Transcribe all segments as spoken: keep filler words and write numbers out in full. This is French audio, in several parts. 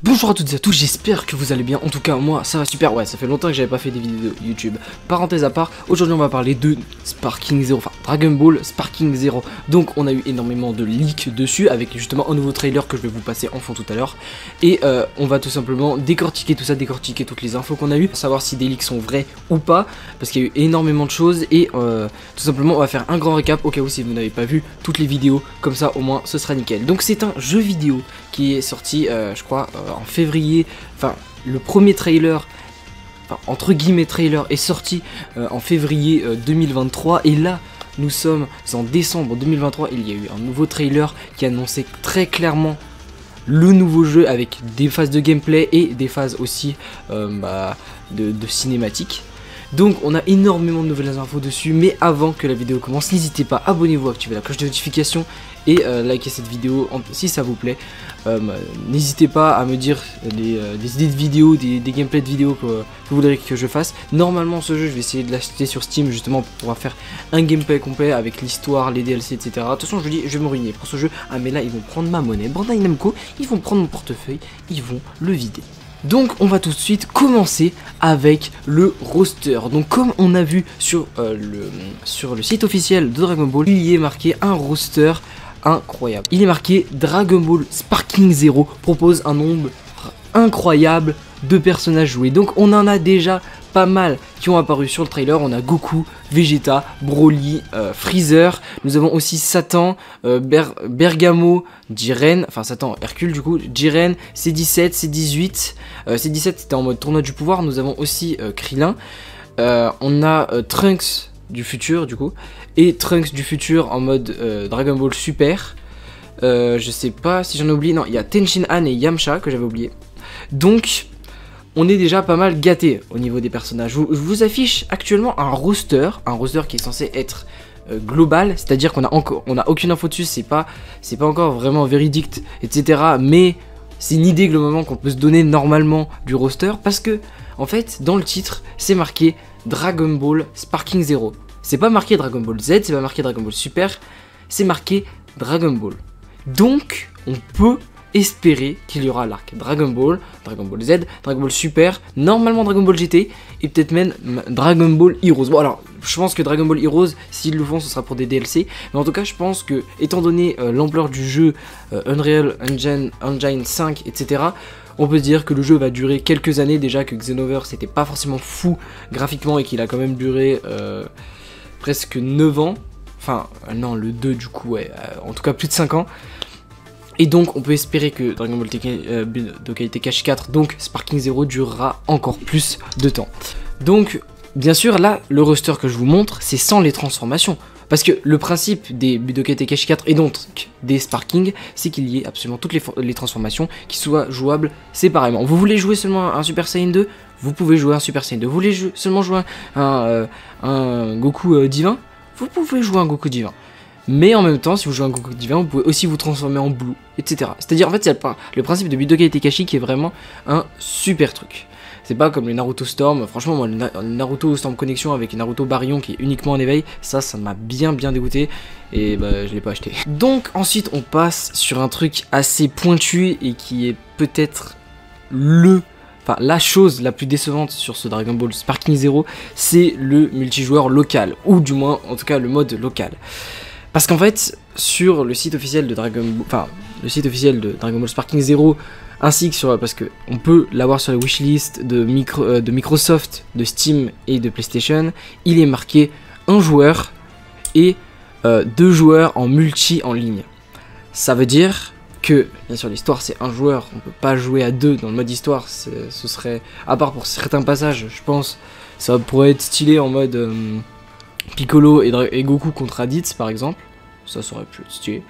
Bonjour à toutes et à tous, j'espère que vous allez bien. En tout cas, moi ça va super. Ouais, ça fait longtemps que j'avais pas fait des vidéos YouTube. Parenthèse à part, aujourd'hui on va parler de Sparking Zero, enfin Dragon Ball Sparking Zero. Donc on a eu énormément de leaks dessus avec justement un nouveau trailer que je vais vous passer en fond tout à l'heure. Et euh, on va tout simplement décortiquer tout ça, décortiquer toutes les infos qu'on a eues, savoir si des leaks sont vrais ou pas, parce qu'il y a eu énormément de choses. Et euh, tout simplement on va faire un grand récap au cas où si vous n'avez pas vu toutes les vidéos, comme ça au moins ce sera nickel. Donc c'est un jeu vidéo qui est sorti euh, je crois euh, en février, enfin le premier trailer, enfin entre guillemets trailer est sorti euh, en février euh, deux mille vingt-trois, et là nous sommes en décembre deux mille vingt-trois, il y a eu un nouveau trailer qui annonçait très clairement le nouveau jeu avec des phases de gameplay et des phases aussi euh, bah, de, de cinématique. Donc on a énormément de nouvelles infos dessus, mais avant que la vidéo commence, n'hésitez pas, abonnez-vous, activez la cloche de notification et euh, likez cette vidéo si ça vous plaît. Euh, n'hésitez pas à me dire des, euh, des idées de vidéos, des, des gameplays de vidéos que, que vous voudrez que je fasse. Normalement ce jeu je vais essayer de l'acheter sur Steam justement pour pouvoir faire un gameplay complet avec l'histoire, les D L C, et cetera. De toute façon je vous dis, je vais me ruiner pour ce jeu. Ah mais là ils vont prendre ma monnaie, Bandai Namco, ils vont prendre mon portefeuille, ils vont le vider. Donc on va tout de suite commencer avec le roster. Donc comme on a vu sur, euh, le, sur le site officiel de Dragon Ball, il y est marqué un roster incroyable. Il est marqué Dragon Ball Sparking Zero propose un nombre incroyable de personnages joués. Donc on en a déjà pas mal qui ont apparu sur le trailer. On a Goku, Vegeta, Broly, euh, Freezer. Nous avons aussi Satan, euh, Ber Bergamo, Jiren, enfin Satan, Hercule du coup, Jiren, C dix-sept, C dix-huit. Euh, C dix-sept c'était en mode tournoi du pouvoir. Nous avons aussi euh, Krillin. Euh, on a euh, Trunks du futur du coup, et Trunks du futur en mode euh, Dragon Ball Super. Euh, je sais pas si j'en ai oublié. Non, il y a Tenshin Han et Yamcha que j'avais oublié. Donc on est déjà pas mal gâté au niveau des personnages. Je vous, je vous affiche actuellement un roster, un roster qui est censé être euh, global, c'est-à-dire qu'on a encore, on a aucune info dessus, c'est pas, c'est pas encore vraiment véridique, et cetera. Mais c'est une idée globalement qu'on peut se donner normalement du roster, parce que en fait dans le titre c'est marqué Dragon Ball Sparking Zero. C'est pas marqué Dragon Ball Z, c'est pas marqué Dragon Ball Super, c'est marqué Dragon Ball. Donc on peut espérer qu'il y aura l'arc Dragon Ball, Dragon Ball Z, Dragon Ball Super, normalement Dragon Ball G T et peut-être même Dragon Ball Heroes. Bon alors, je pense que Dragon Ball Heroes, s'ils le font, ce sera pour des D L C. Mais en tout cas, je pense que, étant donné euh, l'ampleur du jeu, euh, Unreal Engine, Engine cinq, et cetera, on peut se dire que le jeu va durer quelques années. Déjà que Xenoverse c'était pas forcément fou graphiquement et qu'il a quand même duré euh, presque neuf ans. Enfin, euh, non, le deux du coup, ouais, euh, en tout cas plus de cinq ans. Et donc on peut espérer que Dragon Ball euh, Budokai Tenkaichi quatre, donc Sparking Zero, durera encore plus de temps. Donc bien sûr là le roster que je vous montre c'est sans les transformations, parce que le principe des Budokai Tenkaichi quatre et donc des Sparking, c'est qu'il y ait absolument toutes les, les transformations qui soient jouables séparément. Vous voulez jouer seulement un Super Saiyan deux, vous pouvez jouer un Super Saiyan deux. Vous voulez jouer, seulement jouer un, un, euh, un Goku euh, divin, vous pouvez jouer un Goku divin. Mais en même temps, si vous jouez un Goku divin, vous pouvez aussi vous transformer en Blue, et cetera. C'est-à-dire, en fait, c'est le principe de Budokai Tenkaichi qui est vraiment un super truc. C'est pas comme les Naruto Storm. Franchement, moi, le Naruto Storm Connection avec Naruto Baryon qui est uniquement en éveil, ça, ça m'a bien, bien dégoûté. Et bah, je l'ai pas acheté. Donc, ensuite, on passe sur un truc assez pointu et qui est peut-être le... Enfin, la chose la plus décevante sur ce Dragon Ball Sparking Zero, c'est le multijoueur local. Ou du moins, en tout cas, le mode local. Parce qu'en fait, sur le site officiel de Dragon Ball, enfin, le site officiel de Dragon Ball Sparking Zero, ainsi que sur, parce que on peut l'avoir sur la wishlist de, micro, euh, de Microsoft, de Steam et de PlayStation, il est marqué un joueur et euh, deux joueurs en multi en ligne. Ça veut dire que, bien sûr, l'histoire c'est un joueur, on peut pas jouer à deux dans le mode histoire, ce serait, à part pour certains passages, je pense, ça pourrait être stylé en mode... Euh, Piccolo et, et Goku contre Raditz par exemple, ça serait pu être stylé.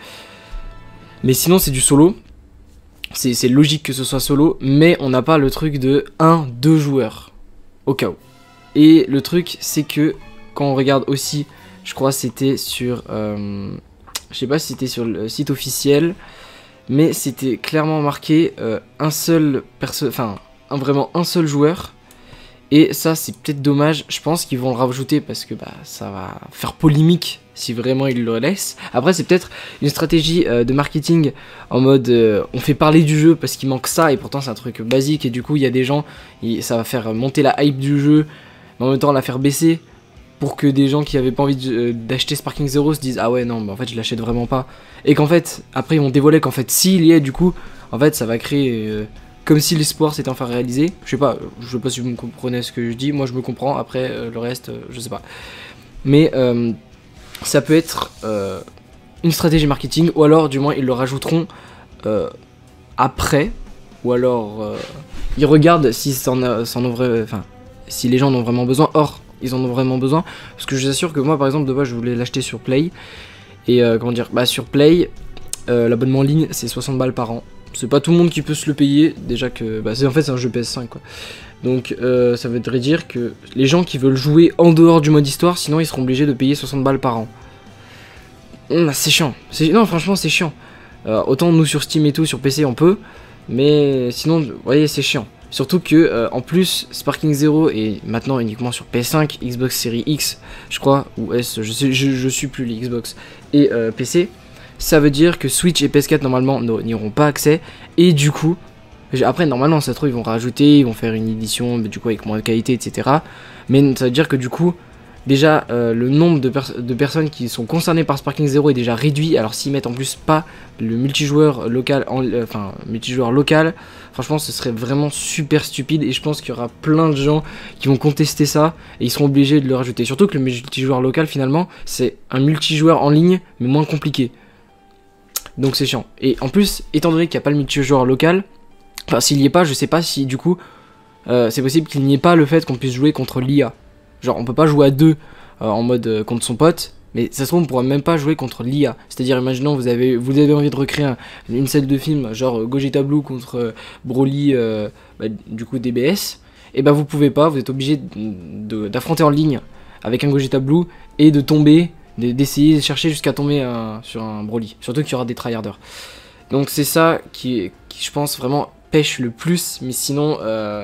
Mais sinon c'est du solo, c'est logique que ce soit solo, mais on n'a pas le truc de un deux joueurs, au cas où. Et le truc c'est que, quand on regarde aussi, je crois c'était sur, euh, je sais pas si c'était sur le site officiel, mais c'était clairement marqué euh, un seul perso, enfin un, vraiment un seul joueur, Et ça c'est peut-être dommage, je pense qu'ils vont le rajouter parce que bah, ça va faire polémique si vraiment ils le laissent. Après c'est peut-être une stratégie euh, de marketing en mode euh, on fait parler du jeu parce qu'il manque ça et pourtant c'est un truc basique et du coup il y a des gens, et ça va faire monter la hype du jeu mais en même temps la faire baisser pour que des gens qui avaient pas envie d'acheter Sparking Zero se disent ah ouais non bah en fait je l'achète vraiment pas. Et qu'en fait après ils vont dévoiler qu'en fait s'il y est du coup en fait ça va créer... Euh, comme si l'espoir s'était enfin réalisé. Je sais pas, je sais pas si vous me comprenez ce que je dis, moi je me comprends, après euh, le reste, euh, je sais pas. Mais euh, ça peut être euh, une stratégie marketing, ou alors du moins ils le rajouteront euh, après, ou alors euh, ils regardent si, c'en a, c'en ont vrai, enfin, si les gens en ont vraiment besoin, or ils en ont vraiment besoin, parce que je vous assure que moi par exemple de base je voulais l'acheter sur Play, et euh, comment dire, bah sur Play, euh, l'abonnement en ligne c'est soixante balles par an. C'est pas tout le monde qui peut se le payer, déjà que bah c'est en fait c'est un jeu P S cinq quoi. Donc euh, ça voudrait dire que les gens qui veulent jouer en dehors du mode histoire, sinon ils seront obligés de payer soixante balles par an. Mmh, c'est chiant, non franchement c'est chiant. Euh, autant nous sur Steam et tout, sur P C on peut, mais sinon vous voyez c'est chiant. Surtout que euh, en plus Sparking Zero est maintenant uniquement sur P S cinq, Xbox Series X je crois, ou S, je, sais, je, je suis plus les Xbox, et euh, P C. Ça veut dire que Switch et P S quatre normalement n'y auront pas accès. Et du coup, après normalement ça se trouve ils vont rajouter, ils vont faire une édition du coup avec moins de qualité, et cetera. Mais ça veut dire que du coup, déjà euh, le nombre de, pers de personnes qui sont concernées par Sparking Zero est déjà réduit. Alors s'ils mettent en plus pas le multijoueur local, en, euh, enfin multijoueur local, franchement ce serait vraiment super stupide. Et je pense qu'il y aura plein de gens qui vont contester ça et ils seront obligés de le rajouter. Surtout que le multijoueur local finalement c'est un multijoueur en ligne mais moins compliqué. Donc c'est chiant. Et en plus, étant donné qu'il n'y a pas le multijoueur local, enfin s'il n'y est pas, je sais pas si du coup euh, c'est possible qu'il n'y ait pas le fait qu'on puisse jouer contre l'I A. Genre on peut pas jouer à deux euh, en mode euh, contre son pote, mais ça se trouve on pourra même pas jouer contre l'I A. C'est-à-dire imaginons vous avez vous avez envie de recréer un, une scène de film genre Gogeta Blue contre euh, Broly euh, bah, du coup D B S, et bah vous pouvez pas, vous êtes obligé d'affronter en ligne avec un Gogeta Blue et de tomber, d'essayer de chercher jusqu'à tomber euh, sur un Broly. Surtout qu'il y aura des tryharders. Donc c'est ça qui, qui, je pense, vraiment pêche le plus. Mais sinon, euh,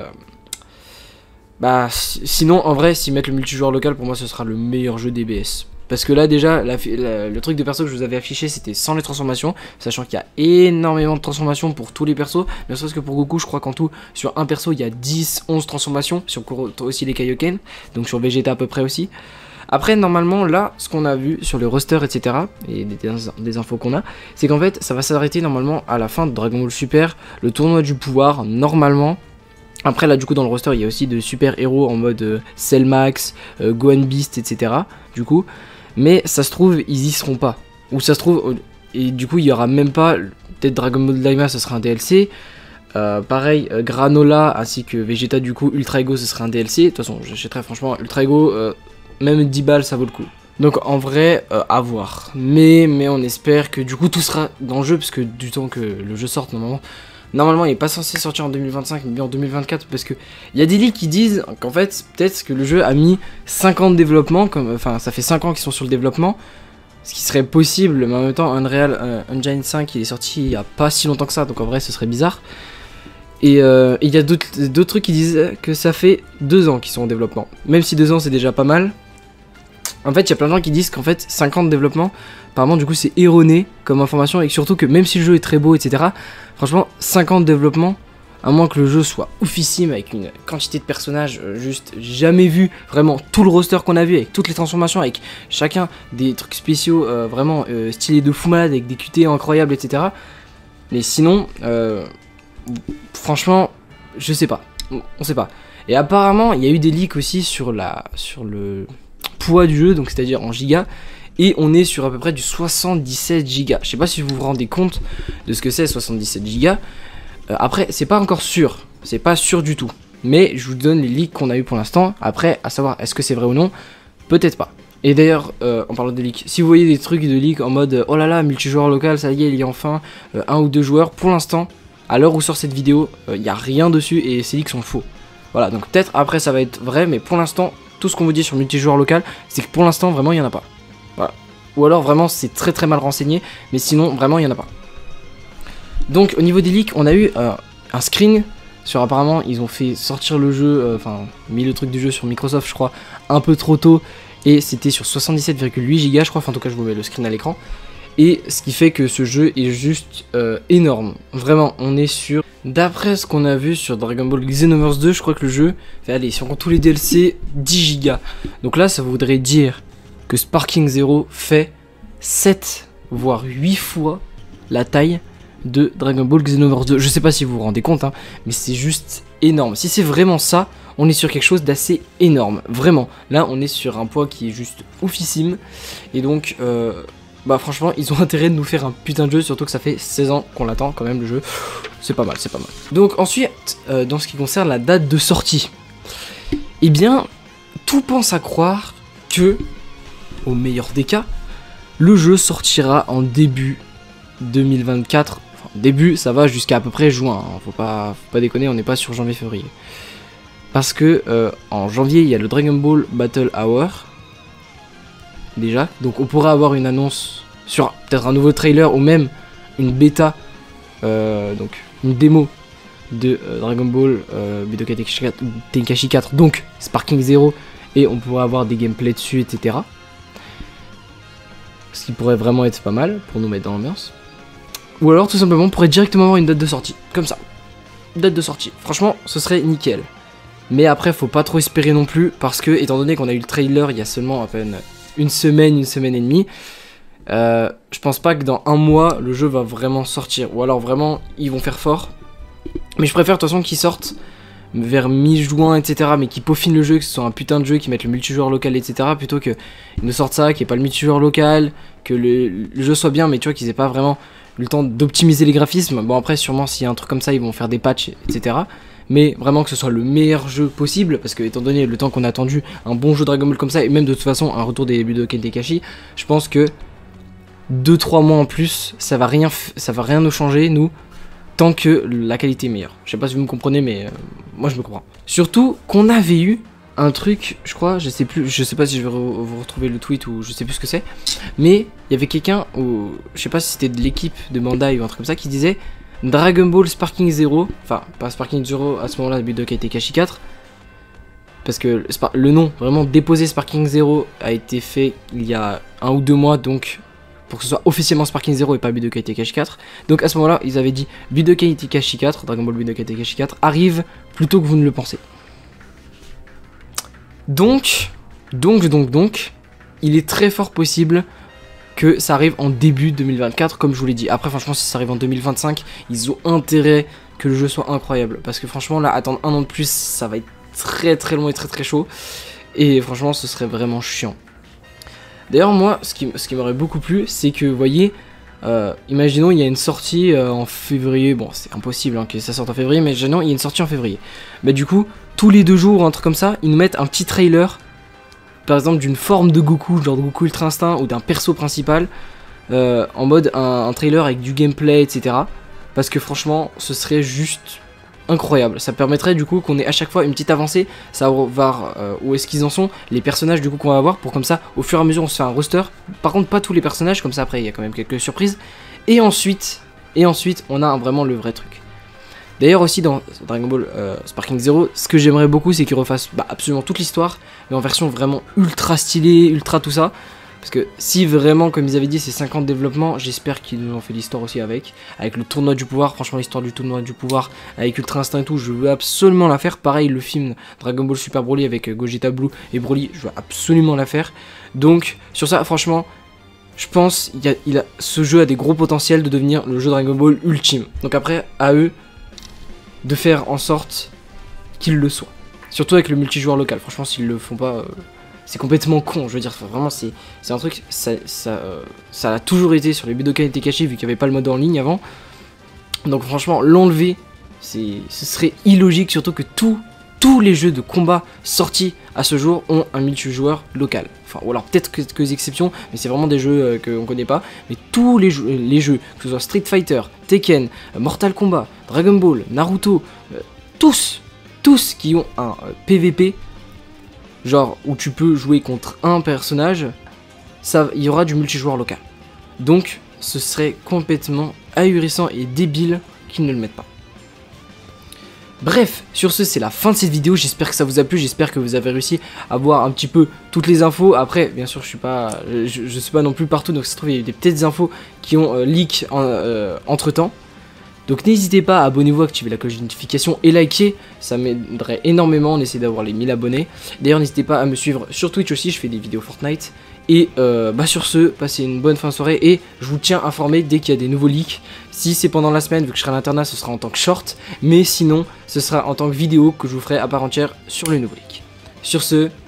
bah, sinon en vrai, s'ils mettent le multijoueur local, pour moi, ce sera le meilleur jeu D B S. Parce que là, déjà, la, la, le truc de perso que je vous avais affiché, c'était sans les transformations. Sachant qu'il y a énormément de transformations pour tous les persos. Ne serait-ce que pour Goku, je crois qu'en tout, sur un perso, il y a dix onze transformations. Sur Kuro, aussi les Kaioken. Donc sur Vegeta à peu près aussi. Après, normalement, là, ce qu'on a vu sur le roster, et cetera, et des, des infos qu'on a, c'est qu'en fait, ça va s'arrêter normalement à la fin de Dragon Ball Super, le tournoi du pouvoir, normalement. Après, là, du coup, dans le roster, il y a aussi de super héros en mode euh, Cell Max, euh, Gohan Beast, et cetera. Du coup, mais ça se trouve, ils y seront pas. Ou ça se trouve, et du coup, il y aura même pas, peut-être Dragon Ball Daima, ça sera un D L C. Euh, pareil, euh, Granola ainsi que Vegeta, du coup, Ultra Ego, ce sera un D L C. De toute façon, j'achèterai franchement Ultra Ego. Euh, Même dix balles ça vaut le coup. Donc en vrai euh, à voir. Mais, mais on espère que du coup tout sera dans le jeu. Parce que du temps que le jeu sorte normalement, Normalement il n'est pas censé sortir en deux mille vingt-cinq mais bien en deux mille vingt-quatre. Parce que il y a des leaks qui disent qu'en fait peut-être que le jeu a mis cinq ans de développement. Comme, enfin ça fait cinq ans qu'ils sont sur le développement. Ce qui serait possible. Mais en même temps Unreal euh, Engine cinq il est sorti il n'y a pas si longtemps que ça. Donc en vrai ce serait bizarre. Et il euh, y a d'autres trucs qui disent que ça fait deux ans qu'ils sont en développement. Même si deux ans c'est déjà pas mal. En fait, il y a plein de gens qui disent qu'en fait, cinq ans de développement, apparemment, du coup, c'est erroné comme information. Et surtout que même si le jeu est très beau, et cetera, franchement, cinq ans de développement, à moins que le jeu soit oufissime, avec une quantité de personnages euh, juste jamais vu, vraiment tout le roster qu'on a vu, avec toutes les transformations, avec chacun des trucs spéciaux euh, vraiment euh, stylés de fou malade, avec des Q T incroyables, et cetera. Mais sinon, euh, franchement, je sais pas. On sait pas. Et apparemment, il y a eu des leaks aussi sur, la, sur le poids du jeu, donc c'est-à-dire en gigas, et on est sur à peu près du soixante-dix-sept gigas. Je sais pas si vous vous rendez compte de ce que c'est soixante-dix-sept gigas. Euh, après, c'est pas encore sûr, c'est pas sûr du tout. Mais je vous donne les leaks qu'on a eu pour l'instant. Après, à savoir, est-ce que c'est vrai ou non? Peut-être pas. Et d'ailleurs, euh, en parlant de leaks, si vous voyez des trucs de leaks en mode oh là là, multijoueur local, ça y est, il y a enfin euh, un ou deux joueurs, pour l'instant, à l'heure où sort cette vidéo, il euh, n'y a rien dessus et ces leaks sont faux. Voilà, donc peut-être après ça va être vrai, mais pour l'instant, tout ce qu'on vous dit sur multijoueur local, c'est que pour l'instant, vraiment, il n'y en a pas. Voilà. Ou alors vraiment, c'est très très mal renseigné, mais sinon, vraiment, il n'y en a pas. Donc, au niveau des leaks, on a eu euh, un screen sur apparemment ils ont fait sortir le jeu, enfin euh, mis le truc du jeu sur Microsoft je crois un peu trop tôt et c'était sur soixante-dix-sept virgule huit gigas je crois, enfin en tout cas je vous mets le screen à l'écran. Et ce qui fait que ce jeu est juste euh, énorme. Vraiment, on est sur... D'après ce qu'on a vu sur Dragon Ball Xenoverse deux, je crois que le jeu fait, allez, si on compte tous les D L C, dix gigas. Donc là, ça voudrait dire que Sparking Zero fait sept, voire huit fois la taille de Dragon Ball Xenoverse deux. Je sais pas si vous vous rendez compte, hein, mais c'est juste énorme. Si c'est vraiment ça, on est sur quelque chose d'assez énorme. Vraiment, là, on est sur un poids qui est juste oufissime. Et donc... Euh, Bah franchement ils ont intérêt de nous faire un putain de jeu, surtout que ça fait seize ans qu'on l'attend quand même le jeu. C'est pas mal, c'est pas mal. Donc ensuite, euh, dans ce qui concerne la date de sortie, eh bien, tout pense à croire que, au meilleur des cas, le jeu sortira en début deux mille vingt-quatre. Enfin, début, ça va jusqu'à à peu près juin, hein. faut, pas, faut pas déconner, on n'est pas sur janvier-février. Parce que euh, en janvier, il y a le Dragon Ball Battle Hour. Déjà, donc on pourra avoir une annonce sur peut-être un nouveau trailer ou même une bêta, euh, donc une démo de euh, Dragon Ball euh, Budokai Tenkaichi quatre, donc Sparking Zero, et on pourra avoir des gameplays dessus, et cetera. Ce qui pourrait vraiment être pas mal pour nous mettre dans l'ambiance. Ou alors tout simplement on pourrait directement avoir une date de sortie, comme ça. Date de sortie, franchement ce serait nickel. Mais après faut pas trop espérer non plus, parce que étant donné qu'on a eu le trailer il y a seulement à peine une semaine, une semaine et demie, euh, je pense pas que dans un mois le jeu va vraiment sortir, ou alors vraiment ils vont faire fort. Mais je préfère de toute façon qu'ils sortent vers mi-juin, et cetera. Mais qu'ils peaufinent le jeu, que ce soit un putain de jeu, qu'ils mettent le multijoueur local, et cetera. Plutôt qu'ils ne sortent ça, qu'il n'y ait pas le multijoueur local, que le, le jeu soit bien, mais tu vois qu'ils aient pas vraiment eu le temps d'optimiser les graphismes. Bon après sûrement s'il y a un truc comme ça ils vont faire des patchs, et cetera. Mais vraiment que ce soit le meilleur jeu possible, parce que étant donné le temps qu'on a attendu un bon jeu Dragon Ball comme ça, et même de toute façon un retour des Budokai Tenkaichi, je pense que deux trois mois en plus, ça va rien, ça va rien nous changer, nous, tant que la qualité est meilleure. Je sais pas si vous me comprenez, mais euh, moi je me comprends. Surtout qu'on avait eu un truc, je crois, je sais plus, je sais pas si je vais re vous retrouver le tweet ou je sais plus ce que c'est, mais il y avait quelqu'un, ou je sais pas si c'était de l'équipe de Bandai ou un truc comme ça, qui disait Dragon Ball Sparking Zero, enfin pas Sparking Zero à ce moment-là, Budokai Tenkaichi quatre, parce que le nom vraiment déposé Sparking Zero a été fait il y a un ou deux mois, donc pour que ce soit officiellement Sparking Zero et pas Budokai Tenkaichi quatre. Donc à ce moment-là, ils avaient dit Budokai Tenkaichi quatre, Dragon Ball Budokai Tenkaichi quatre arrive plus tôt que vous ne le pensez. Donc, donc, donc, donc, il est très fort possible que ça arrive en début deux mille vingt-quatre, comme je vous l'ai dit. Après, franchement, si ça arrive en deux mille vingt-cinq, ils ont intérêt que le jeu soit incroyable. Parce que franchement, là, attendre un an de plus, ça va être très très long et très très chaud. Et franchement, ce serait vraiment chiant. D'ailleurs, moi, ce qui, ce qui m'aurait beaucoup plu, c'est que, vous voyez, euh, imaginons, il y a une sortie euh, en février. Bon, c'est impossible hein, que ça sorte en février, mais imaginons, il y a une sortie en février. Bah, du coup, tous les deux jours, un truc comme ça, ils nous mettent un petit trailer, par exemple d'une forme de Goku, genre de Goku Ultra Instinct, ou d'un perso principal, euh, en mode un, un trailer avec du gameplay, et cetera. Parce que franchement, ce serait juste incroyable. Ça permettrait du coup qu'on ait à chaque fois une petite avancée, savoir euh, où est-ce qu'ils en sont, les personnages du coup qu'on va avoir, pour comme ça, au fur et à mesure, on se fait un roster. Par contre, pas tous les personnages, comme ça après, il y a quand même quelques surprises. Et ensuite, et ensuite, on a un, vraiment le vrai truc. D'ailleurs aussi dans Dragon Ball euh, Sparking Zero, ce que j'aimerais beaucoup c'est qu'ils refassent bah, absolument toute l'histoire, mais en version vraiment ultra stylée, ultra tout ça. Parce que si vraiment, comme ils avaient dit, c'est cinquante développements, j'espère qu'ils nous ont fait l'histoire aussi avec. Avec le tournoi du pouvoir, franchement l'histoire du tournoi du pouvoir, avec Ultra Instinct et tout, je veux absolument la faire. Pareil le film Dragon Ball Super Broly avec Gogeta Blue et Broly, je veux absolument la faire. Donc sur ça franchement, je pense il y a, il a, ce jeu a des gros potentiels de devenir le jeu Dragon Ball ultime. Donc après, à eux de faire en sorte qu'il le soit. Surtout avec le multijoueur local. Franchement, s'ils le font pas, euh, c'est complètement con. Je veux dire, vraiment, c'est un truc, ça, ça, euh, ça a toujours été sur les Budokai Tenkaichi vu qu'il n'y avait pas le mode en ligne avant. Donc franchement, l'enlever, ce serait illogique. Surtout que tout, tous les jeux de combat sortis à ce jour ont un multijoueur local. Enfin, ou alors peut-être quelques exceptions, mais c'est vraiment des jeux euh, qu'on connaît pas. Mais tous les jeux, les jeux, que ce soit Street Fighter, Tekken, euh, Mortal Kombat, Dragon Ball, Naruto, euh, tous, tous qui ont un euh, P V P, genre où tu peux jouer contre un personnage, ça, il y aura du multijoueur local. Donc, ce serait complètement ahurissant et débile qu'ils ne le mettent pas. Bref, sur ce, c'est la fin de cette vidéo. J'espère que ça vous a plu, j'espère que vous avez réussi à voir un petit peu toutes les infos. Après, bien sûr, je suis pas, je, je suis pas non plus partout, donc ça se trouve il y a eu des petites infos qui ont euh, leak en, euh, entre temps. Donc n'hésitez pas, abonnez-vous, activez la cloche de notification et likez, ça m'aiderait énormément. On essaie d'avoir les mille abonnés. D'ailleurs, n'hésitez pas à me suivre sur Twitch aussi, je fais des vidéos Fortnite. Et euh, bah sur ce, passez une bonne fin de soirée et je vous tiens informé dès qu'il y a des nouveaux leaks. Si c'est pendant la semaine, vu que je serai à l'internat, ce sera en tant que short. Mais sinon, ce sera en tant que vidéo que je vous ferai à part entière sur les nouveaux leaks. Sur ce,